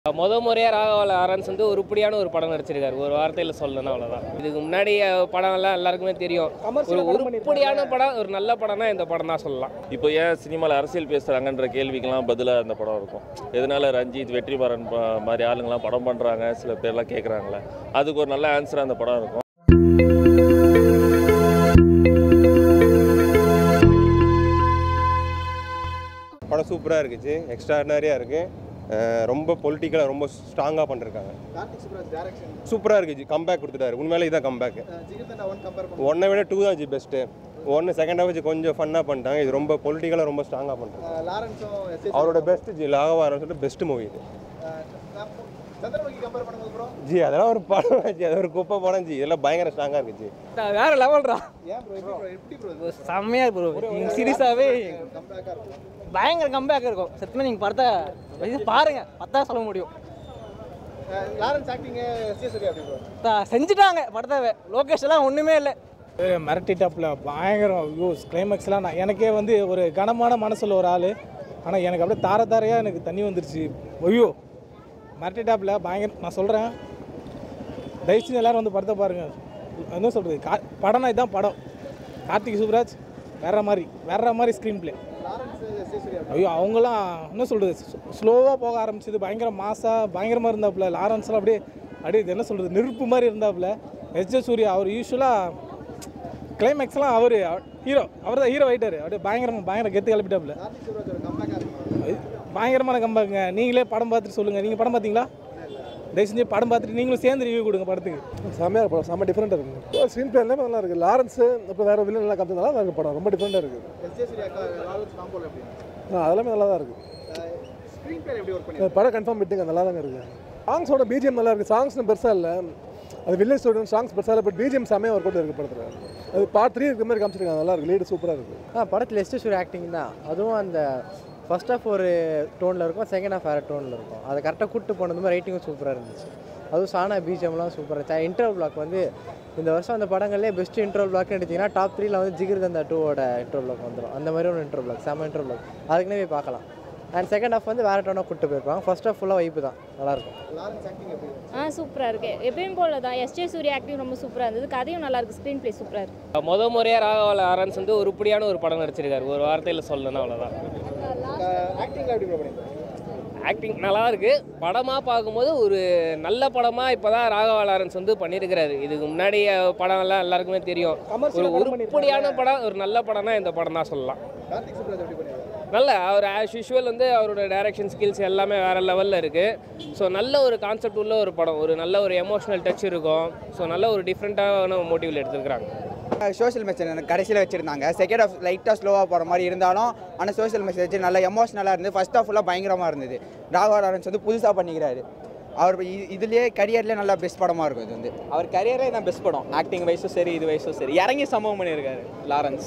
முறையா RaghavaLawrence வந்து உருப்படியான ஒரு படம் நடிச்சிருக்காரு. ஒரு வார்த்தையில சொல்லணும்னா அவ்வளவுதான். இதுக்கு முன்னாடி படம் எல்லாம் எல்லாருக்குமே தெரியும். ஒரு உருப்படியான படம், ஒரு நல்ல படம்னா இந்த படம் தான் சொல்லலாம். இப்போ ஏன் சினிமாவில் அரசியல் பேசுகிறாங்கன்ற கேள்விக்கெல்லாம் பதிலாக அந்த படம் இருக்கும். எதனால ரஞ்சித், வெற்றிமாறன் மாதிரி ஆளுங்கெல்லாம் படம் பண்ணுறாங்க, சில பேர்லாம் கேட்குறாங்களே, அதுக்கு ஒரு நல்ல ஆன்சராக அந்த படம் இருக்கும். படம் சூப்பராக இருந்துச்சு, எக்ஸ்ட்ராடினரியாக இருக்குது. ரொம்ப பொலிட்டிக்கலாக ரொம்ப ஸ்ட்ராங்காக பண்ணிருக்காங்க. சூப்பராக இருந்துச்சு, கம்பேக் கொடுத்துட்டாரு. உண்மையிலே இதான் கம்பேக். ஒன்றை விட 2 தான் பெஸ்ட்டு. ஒன்று செகண்ட் ஹாஃப் கொஞ்சம் ஃபன்னாக பண்ணிட்டாங்க. இது ரொம்ப பொலிட்டிக்கலாக ரொம்ப ஸ்ட்ராங்காக பண்ணுறாங்க. அவரோட பெஸ்ட்டு RaghavaLawrence பெஸ்ட் மூவி இது. ஜி அதெல்லாம் ஒரு படம் ஜி, அது ஒரு குப்பை படம் ஜி. இதெல்லாம் பயங்கர ஸ்ட்ராங்காக இருந்துச்சு. வேற லெவல்ரா, செம்மையா ப்ரோ. சீரியஸாகவே பயங்கர கம்பேக் இருக்கும். சத்தியமாக நீங்கள் படத்தை பாருங்க, பார்த்தா சொல்ல முடியும். செஞ்சுட்டாங்க படத்தை. லோகேஷ் எல்லாம் ஒன்றுமே இல்லை. மிரட்டி டாப்பில் பயங்கரம் வியூஸ், கிளைமேக்ஸ்லாம். நான் எனக்கே வந்து ஒரு கனமான மனசில் ஒரு ஆள், ஆனால் எனக்கு அப்படியே தாரையாக எனக்கு தண்ணி வந்துருச்சு. ஐயோ மிரட்டி டாப்பில் பயங்கரம். நான் சொல்கிறேன், தயவுசெய்து எல்லோரும் வந்து படத்தை பாருங்கள். என்ன சொல்கிறது, படம்னா இதுதான் படம். கார்த்திக் சுப்ராஜ் வேற மாதிரி ஸ்க்ரீன் பிளே. ஐயோ அவங்களாம் என்ன சொல்கிறது, ஸ்லோவாக போக ஆரம்பிச்சது. பயங்கர மாசாக பயங்கரமாக இருந்தாப்புல. லாரன்ஸ்லாம் அப்படியே என்ன சொல்கிறது, நெருப்பு மாதிரி இருந்தாப்புல. சூர்யா அவர் யூஸ்வலாக கிளைமேக்ஸ்லாம் அவர் தான் ஹீரோ ஆகிட்டார். அப்படியே பயங்கர கெத்து கிளப்பிட்டாப்புல. பயங்கரமான கம்பேக்குங்க. நீங்களே படம் பார்த்துட்டு சொல்லுங்கள். நீங்கள் படம் பார்த்தீங்களா? தயவு செஞ்சு படம் பார்த்துட்டு நீங்களும் சேர்ந்து ரிவ்யூ கொடுங்க படத்துக்கு. செம்மையாக இருக்கும், செம்ம டிஃப்ரெண்ட்டாக இருக்குது. ஸ்க்ரீன் பிளே எல்லாமே நல்லா இருக்குது. லாரன்ஸு இப்போ வேறு வில்லன் நல்லா கற்றுனால தான் இருக்குது. படம் ரொம்ப டிஃப்ரெண்ட்டாக இருக்குது. அதெல்லாமே நல்லா தான் இருக்குது. படம் கன்ஃபார்ம் மீட்டிங் நல்லா தாங்க இருக்குது. சாங்ஸோட பிஜிஎம் நல்லா இருக்குது. சாங்ஸ்னு பெருசாக இல்லை, அது வில்லேஜ் ஸ்டூடெண்ட் சாங்ஸ் பெருசாக இல்லை. பட் பிஜிஎம் செம்மையாக ஒர்க் அவுட் இருக்குது படத்தில். அது பார்ட் 3 இருக்கிற மாதிரி காமிச்சிருக்காங்க. நல்லா இருக்குது, லீடு சூப்பராக இருக்குது. படத்தில் சூர்யா ஆக்டிங் தான். அதுவும் அந்த ஃபர்ஸ்ட் ஹாஃப் ஒரு டோனில் இருக்கும், செகண்ட் ஹாஃப் வேறு டோனில் இருக்கும். அதை கரெக்டாக கூப்பிட்டு போனது மாதிரி ரைட்டிங்கும் சூப்பராக இருந்துச்சு. அதுவும் சானா பிஜிஎம்லாம் சூப்பராக இருந்துச்சு. இன்ட்ரோ பிளாக் வந்து இந்த வருஷம் அந்த படங்கள்லேயே பெஸ்ட் இன்ட்ரோ பிளாக்னு எடுத்திங்கன்னா டாப் 3ல் வந்து ஜிகர்தந்தா 2 இன்ட்ரோ பிளாக் வந்துடும். அந்த மாதிரி ஒரு இன்ட்ரோ பிளாக், செம்ம இன்ட்ரோ பிளாக். அதுக்குன்னே போய் பார்க்கலாம். அண்ட் செகண்ட் ஹாஃப் வந்து வேறு டோனாக கூப்பிட்டு போயிருப்பாங்க. ஃபர்ஸ்ட் ஹாஃப் ஃபுல்லாக வைப்பு தான், நல்லாயிருக்கும். சூப்பராக இருக்குது. எப்பயும் போல தான். சூர்யா ஆக்டிங் ரொம்ப சூப்பராக இருந்தது. கதையும் நல்லாயிருக்கு, ஸ்க்ரீன் பிளே சூப்பராக இருக்குது. முறையா RaghavaLawrence வந்து உருப்படியான ஒரு படம் நடிச்சிருக்காரு. ஒரு வார்த்தையில் சொல்லணும்னா அவ்வளோதான். ஆக்டிங் நல்லா இருக்கு. படமாக பார்க்கும்போது ஒரு நல்ல படமாக இப்போ தான் RaghavaLawrence வந்து பண்ணியிருக்கிறாரு. இதுக்கு முன்னாடி படம் எல்லாம் எல்லாருக்குமே தெரியும். ஒரு உருப்படியான படம், ஒரு நல்ல படம்னா இந்த படம் தான் சொல்லலாம். நல்ல அவர் ஆஸ் யூஷுவல் வந்து அவரோட டைரக்ஷன் ஸ்கில்ஸ் எல்லாமே வேறு லெவலில் இருக்குது. ஸோ நல்ல ஒரு கான்செப்ட் உள்ள ஒரு படம், ஒரு நல்ல ஒரு எமோஷனல் டச் இருக்கும். ஸோ நல்ல ஒரு டிஃப்ரெண்ட்டான மோட்டிவில் எடுத்துருக்குறாங்க. சோஷியல் மெசேஜ் கடைசியில் வச்சுருந்தாங்க. செகண்ட் ஹாஃப் லைட்டாக ஸ்லோவாக போகிற மாதிரி இருந்தாலும் ஆனால் சோஷியல் மெசேஜ் நல்லா எமோஷ்னலாக இருந்தது. ஃபர்ஸ்ட் ஹாஃப் ஃபுல்லாக பயங்கரமாக இருந்தது. RaghavaLawrence வந்து புதுசாக பண்ணிக்கிறாரு. அவர் இதுலேயே கரியர்லேயே நல்லா பெஸ்ட் படமாக இருக்கும். இது வந்து அவர் கரியரே தான் பெஸ்ட் படம். ஆக்டிங் வைஸும் சரி, இது வைஸும் சரி, இறங்கி சம்பவம் பண்ணியிருக்காரு லாரன்ஸ்.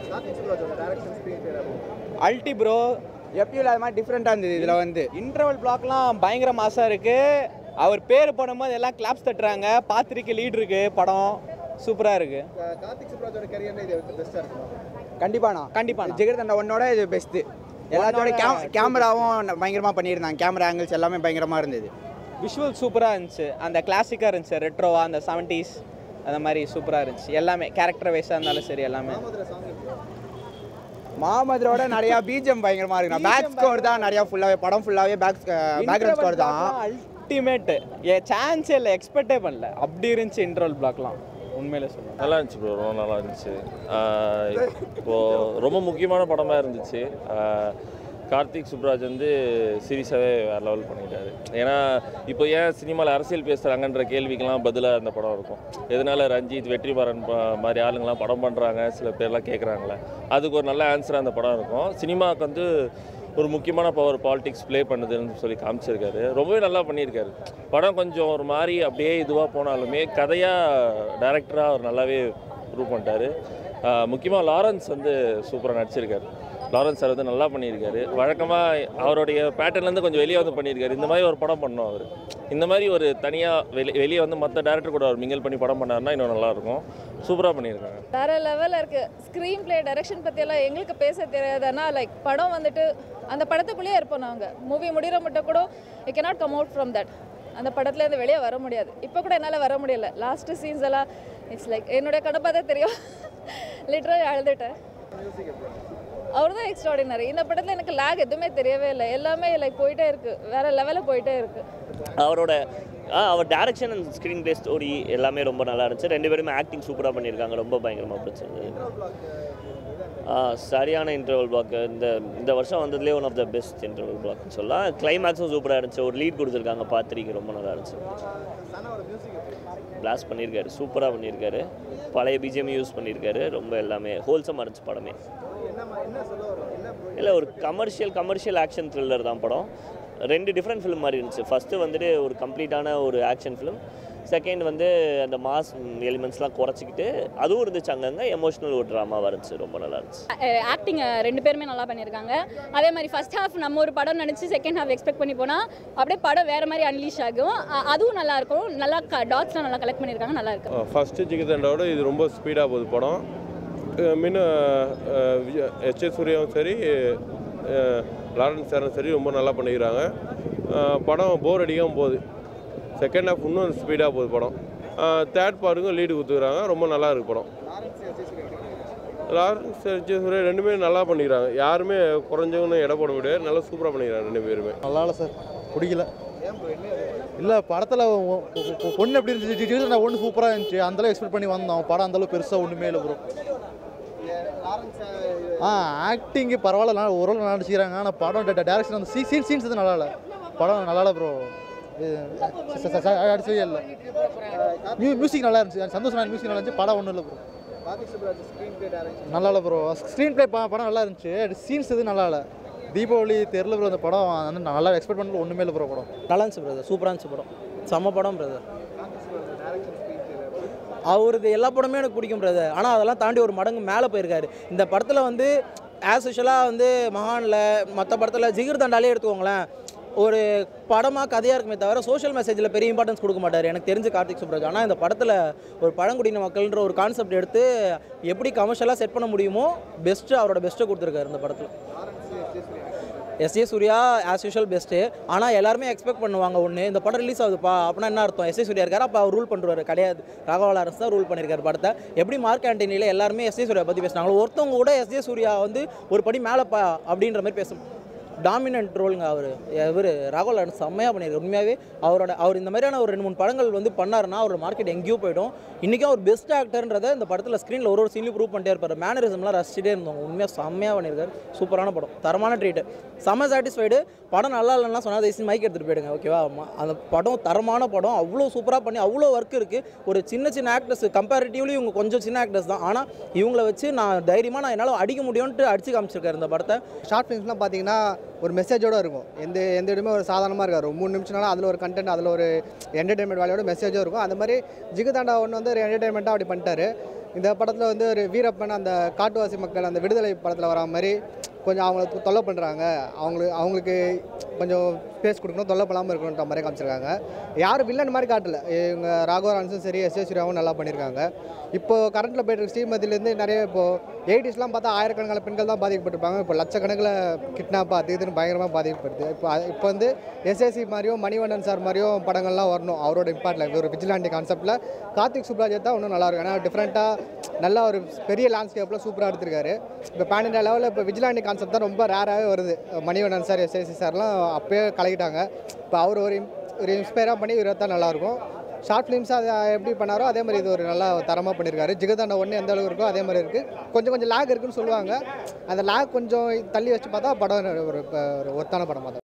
அல்டி ப்ரோ எப்பயும் அது மாதிரி டிஃப்ரெண்ட்டாக இருந்தது. இதில் வந்து இன்டர்வல் பிளாக்லாம் பயங்கர மாசாக இருக்குது. அவர் பேர் போடும்போது எல்லாம் கிளாப்ஸ் தட்டுறாங்க. பாத்திரிக்கை லீட் இருக்குது. படம் சூப்பராக இருக்குது. கண்டிப்பாக ஜிகர்தண்டா 1 இது பெஸ்ட்டு. எல்லாத்தோட கேமராவும் பயங்கரமாக பண்ணியிருந்தாங்க. கேமரா ஆங்கிள்ஸ் எல்லாமே பயங்கரமாக இருந்தது. விஷுவல் சூப்பராக இருந்துச்சு. அந்த கிளாசிக்காக இருந்துச்சு, ரெட்ரோவாக அந்த 70s அந்த மாதிரி சூப்பராக இருந்துச்சு. எல்லாமே கேரக்டர் வைஸாக இருந்தாலும் சரி எல்லாமே. மாமதரோட நிறையா பிஜிஎம் பயங்கரமாக இருக்குண்ணா. பேக் ஸ்கோர் தான் நிறையா ஃபுல்லாகவே, படம் ஃபுல்லாகவே பேக்ரவுண்ட் ஸ்கோர் தான் அல்டிமேட்டு. சான்ஸே இல்லை, எக்ஸ்பெக்டே பண்ணல. அப்படி இருந்துச்சு இன்டர்வல் பிளாக்லாம். உண்மையிலே சொல்லுங்கள், நல்லா இருந்துச்சு ப்ரோ, ரொம்ப நல்லா இருந்துச்சு. இப்போது ரொம்ப முக்கியமான படமாக இருந்துச்சு. கார்த்திக் சுப்ராஜ் வந்து சீரியஸாகவே வேறு லெவல் பண்ணிட்டாரு. ஏன்னா இப்போ ஏன் சினிமாவில் அரசியல் பேசுகிறாங்கன்ற கேள்விக்கெல்லாம் பதிலாக அந்த படம் இருக்கும். எதனால ரஞ்சித், வெற்றிமாறன் மாதிரி ஆளுங்கெல்லாம் படம் பண்ணுறாங்க, சில பேர்லாம் கேட்குறாங்களே, அதுக்கு ஒரு நல்ல ஆன்சராக அந்த படம் இருக்கும். சினிமாவுக்கு வந்து ஒரு முக்கியமான பவர் பாலிடிக்ஸ் ப்ளே பண்ணுதுன்னு சொல்லி காமிச்சிருக்காரு. ரொம்பவே நல்லா பண்ணியிருக்காரு. படம் கொஞ்சம் ஒரு மாதிரி அப்படியே இதுவாக போனாலுமே கதையாக டைரக்டராக அவர் நல்லாவே ப்ரூவ் பண்ணிட்டார். முக்கியமாக லாரன்ஸ் வந்து சூப்பராக நடிச்சிருக்காரு. லாரன்ஸ் சார் வந்து நல்லா பண்ணியிருக்காரு. வழக்கமாக அவருடைய பேட்டர்ன்லேருந்து கொஞ்சம் வெளியே வந்து பண்ணியிருக்காரு. இந்த மாதிரி ஒரு படம் பண்ணோம் அவர். இந்த மாதிரி ஒரு தனியாக வெளியே வந்து மற்ற டேரக்டர் கூட அவர் மிங்கல் பண்ணி படம் பண்ணாருன்னா இன்னும் நல்லாயிருக்கும். சூப்பராக பண்ணியிருக்காங்க. வேற லெவலில் இருக்குது. ஸ்க்ரீன் ப்ளே டைரக்ஷன் பற்றியெல்லாம் எங்களுக்கு பேச தெரியாது. ஆனால் லைக் படம் வந்துட்டு அந்த படத்துக்குள்ளேயே இருப்போம் நாங்கள். மூவி முடிகிற மட்டும் கூட you cannot come out from that. அந்த படத்துலேருந்து வெளியே வர முடியாது. இப்போ கூட என்னால் வர முடியல. லாஸ்ட்டு சீன்ஸ் எல்லாம் இட்ஸ் லைக் என்னுடைய கணப்பா தான் தெரியும். லிட்டரலி அழுதுட்டேன். அவர் தான் எக்ஸ்ட்ராடினரி. இந்த படத்தில் எனக்கு லேக் எதுவுமே தெரியவே இல்லை. எல்லாமே லைக் போயிட்டே இருக்குது, வேறு லெவலில் போயிட்டே இருக்குது. அவர் direction and screenplay story எல்லாமே ரொம்ப நல்லா இருந்துச்சு. 2 பேருமே ஆக்டிங் சூப்பராக பண்ணியிருக்காங்க. ரொம்ப பயங்கரமாக பிடிச்சிருந்தது. சரியான இன்டர்வல் பிளாக். இந்த வருஷம் வந்ததுலேயே one of the best interval பிளாக்னு சொல்லலாம். கிளைமேக்ஸும் சூப்பராக இருந்துச்சு. ஒரு லீட் கொடுத்துருக்காங்க பாத்திரிக்கு, ரொம்ப நல்லா இருந்துச்சு. பிளாஸ் பண்ணியிருக்காரு, சூப்பராக பண்ணியிருக்காரு. பழைய பிஜிஎம் யூஸ் பண்ணியிருக்காரு. ரொம்ப எல்லாமே ஹோல்சமாக இருந்துச்சு படமே. இல்லை, ஒரு கமர்ஷியல் ஆக்ஷன் த்ரில்லர் தான் படம். 2 டிஃப்ரெண்ட் ஃபிலிம் மாதிரி இருந்துச்சு. ஃபஸ்ட்டு வந்துட்டு ஒரு கம்ப்ளீட்டான ஒரு ஆக்ஷன் ஃபிலிம். செகண்ட் வந்து அந்த மாஸ் எலிமெண்ட்ஸ்லாம் குறைச்சிக்கிட்டு அதுவும் இருந்துச்சு. அங்கங்கே எமோஷனல் ஒரு ட்ராமாவாக இருந்துச்சு. ரொம்ப நல்லா இருந்துச்சு. ஆக்டிங் 2 பேருமே நல்லா பண்ணியிருக்காங்க. அதே மாதிரி ஃபர்ஸ்ட் ஹாஃப் நம்ம ஒரு படம் நினச்சி செகண்ட் ஹாஃப் எக்ஸ்பெக்ட் பண்ணி போனால் அப்படியே படம் வேறு மாதிரி அன்லீஷ் ஆகும். அதுவும் நல்லா இருக்கும். நல்லா டாட்ஸ்லாம் நல்லா கலெக்ட் பண்ணியிருக்காங்க. நல்லா இருக்கு. ஃபஸ்ட்டு ஜிகர்தண்டாவோட இது ரொம்ப ஸ்பீடாக போகுது படம். முன்ன எச்.ஏ. சூர்யாவும் சரி, லாரன்ஸ் சாரும் சரி ரொம்ப நல்லா பண்ணிக்கிறாங்க. படம் போர் அடிக்காமல் போகுது. செகண்ட் ஹாஃப் இன்னும் ஸ்பீடாக போகுது படம். தேர்ட் பார்ட்டுக்கும் லீடு கொடுத்துக்கிறாங்க. ரொம்ப நல்லா இருக்குது படம். லாரன்ஸ் எச்.ஏ. சூர்யா 2 பேரும் நல்லா பண்ணிக்கிறாங்க. யாருமே குறைஞ்சவங்கன்னு இட போட முடியாது. நல்லா சூப்பராக பண்ணிக்கிறாங்க 2 பேருமே. நல்லா இல்லை சார், பிடிக்கல. இல்லை, படத்தில் ஒன்று எப்படி இருந்துச்சு, ஜிகர்தண்டா 1 சூப்பராக இருந்துச்சு. அந்தளவு எக்ஸ்பெக்ட் பண்ணி வந்தோம். படம் அந்தளவு பெருசாக ஒன்றுமே இல்லை ப்ரோ. ஆக்டிங்கு பரவாயில்ல, ஓரளவு நடிச்சுக்கிறாங்க. ஆனால் படம் டேரக்ஷன் அந்த சீன்ஸ் வந்து நல்லா இல்லை. படம் நல்லா இல்லை ப்ரோ. அடிச்சவே இல்லை. மியூசிக் நல்லா இருந்துச்சு. சந்தோஷமான மியூசிக் நல்லா இருந்துச்சு. படம் ஒன்றும் இல்லை ப்ரோ. நல்லா இல்லை ப்ரோ. ஸ்க்ரீன் ப்ளே படம் நல்லா இருந்துச்சு. சீன்ஸ் எதுவும் நல்லா இல்லை. தீபாவளி தெரியல ப்ரோ. அந்த படம் வந்து நல்லா எக்ஸ்பெக்ட் பண்ணல, ஒன்றுமே இல்லை ப்ரோ. படம் நல்லா இருந்துச்சு பிரதர். சூப்பராக இருந்துச்சு படம். செம்ம படம் பிரதர். அவரது எல்லா படமே எனக்கு பிடிக்கும் பிரதர். ஆனால் அதெல்லாம் தாண்டி ஒரு மடங்கு மேலே போயிருக்காரு. இந்த படத்தில் வந்து ஆஸ் யூஷுவலாக வந்து மகானில் மற்ற படத்தில் ஜிகர்தண்டாலே எடுத்துக்கோங்களேன், ஒரு படமாக கதையாக இருக்குமே தவிர சோஷியல் மெசேஜில் பெரிய இம்பார்ட்டன்ஸ் கொடுக்க மாட்டார் எனக்கு தெரிஞ்சு கார்த்திக் சுப்ராஜ். ஆனால் இந்த படத்தில் ஒரு பழங்குடியின மக்கள்ன்ற ஒரு கான்செப்ட் எடுத்து எப்படி கமர்ஷியலாக செட் பண்ண முடியுமோ அவரோட பெஸ்ட்டை கொடுத்துருக்காரு இந்த படத்தில். S A. Surya as usual best. ஆனால் எல்லாருமே எக்ஸ்பெக்ட் பண்ணுவாங்க ஒன்று, இந்த படம் ரிலீஸ் ஆகுதுப்பா அப்படின்னா என்ன அர்த்தம், எஸ்.ஏ. சூர்யா இருக்காரு அப்போ அவர் ரூல் பண்ணுறாரு. கிடையாது, RaghavaLawrence தான் ரூல் பண்ணியிருக்காரு படத்தை. எப்படி மார்க் ஆண்டனியில் எல்லாருமே எஸ்.ஏ. சூர்யா பற்றி பேசுனாங்களோ, ஒருத்தவங்க கூட எஸ்.ஏ. சூர்யா வந்து ஒரு படி மேலேப்பா அப்படின்ற மாதிரி பேசும். டாமினன்ட் ரோலுங்க இவர் RaghavaLawrence செம்மையாக பண்ணியிருக்காரு. உண்மையாகவே அவர் இந்த மாதிரியான ஒரு 2-3 படங்கள் வந்து பண்ணாருன்னா அவரோட மார்க்கெட் எங்கேயோ போய்டும். இன்றைக்கும் அவர் பெஸ்ட் ஆக்டர்ன்றதை இந்த படத்தில் ஸ்க்ரீனில் ஒரு சீன்லையும் ப்ரூவ் பண்ணிட்டே இருப்பார். மேனரிசம்லாம் ரசிச்சிட்டே இருந்தவங்க. உண்மையாக செம்மையாக பண்ணியிருக்காரு. சூப்பரான படம், தரமான ட்ரீட்டு. செம்ம சாட்டிஸ்ஃபைடு. படம் நல்லா இல்லைன்னா சொன்னால் தயவுசெய்து மைக் எடுத்துகிட்டு போயிடுங்க, ஓகேவா? அந்த படம் தரமான படம். அவ்வளோ சூப்பராக பண்ணி அவ்வளோ ஒர்க் இருக்குது. ஒரு சின்ன ஆக்டர்ஸ் கம்பேரிட்டிவ்லி இவங்க கொஞ்சம் சின்ன ஆக்டர்ஸ் தான். ஆனால் இவங்களை வச்சு நான் தைரியமாக என்னால் அடிக்க முடியும்ன்ட்டு அடித்து காமிச்சிருக்காரு இந்த படத்தை. ஷார்ட் ஃபிலிம்ஸ்லாம் பார்த்தீங்கன்னா ஒரு மெசேஜோடு இருக்கும். எந்த இடமே ஒரு சாதாரணமாக இருக்காது. ஒரு 3 நிமிஷம்னாலும் அதில் ஒரு கண்டென்ட், அதில் ஒரு என்டர்டைன்மெண்ட் வேலையோட மெசேஜும் இருக்கும். அந்த மாதிரி ஜிகர்தண்டா 1 வந்து ஒரு என்டர்டைன்மெண்ட்டாக அப்படி பண்ணிட்டாரு. இந்த படத்தில் வந்து ஒரு வீரப்பன், அந்த காட்டுவாசி மக்கள் அந்த விடுதலை படத்தில் வரா மாதிரி கொஞ்சம் அவங்கள தொல்லை பண்ணுறாங்க. அவங்களுக்கு கொஞ்சம் ஸ்பேஸ் கொடுக்கணும், தொல்லை பண்ணாமல் இருக்கணுன்ற மாதிரி காமிச்சிருக்காங்க. யாரும் வில்லன் மாதிரி காட்டல. இவங்க RaghavaLawrenceம் சரி, எஸ்.ஏ. சூர்யாவும் நல்லா பண்ணியிருக்காங்க. இப்போது கரண்ட்டில் போய்ட்டு ஸ்ரீமதியிலேருந்து நிறைய இப்போது 80ஸ்லாம் பார்த்தா ஆயிரக்கணக்கான பெண்கள் தான் பாதிக்கப்பட்டிருப்பாங்க. இப்போ லட்சக்கணக்கில் கிட்னாப் இதுன்னு பயங்கரமாக பாதிக்கப்படுது. இப்போ வந்து எஸ்.ஏ. மாதிரியும் மணிவண்ணன் சார் மாதிரியும் படங்கள்லாம் வரணும். அவரோட இம்பார்ட்டில் ஒரு விஜிலாண்டி கான்செப்ட்டில் கார்த்திக் சுப்ராஜ் தான் இன்னும் நல்லாயிருக்கும். ஏன்னா டிஃப்ரெண்ட்டாக நல்லா ஒரு பெரிய லேண்ட்ஸ்கேப்பில் சூப்பராக எடுத்திருக்காரு. இப்போ பேன் இண்டியா லெவலில் இப்போ விஜிலாண்டி கான்செப்ட் தான் ரொம்ப ரேராகவே வருது. Manivannan sir, S A. சார்லாம் அப்போயே கலக்கிட்டாங்க. இப்போ அவர் ஒரு இன்ஸ்பயராக பண்ணி தான் நல்லாயிருக்கும். ஷார்ட் ஃபிலிம்ஸ் அதை எப்படி பண்ணாரோ அதே மாதிரி இது ஒரு நல்லா தரமாக பண்ணியிருக்காரு. ஜிகர்தண்டா 1 எந்த அளவுக்கு இருக்கோ அதே மாதிரி இருக்குது. கொஞ்சம் லேக் இருக்குன்னு சொல்லுவாங்க. அந்த லேக் கொஞ்சம் தள்ளி வச்சு பார்த்தா படம் ஒரு ஒர்த்தான படமாக தான்.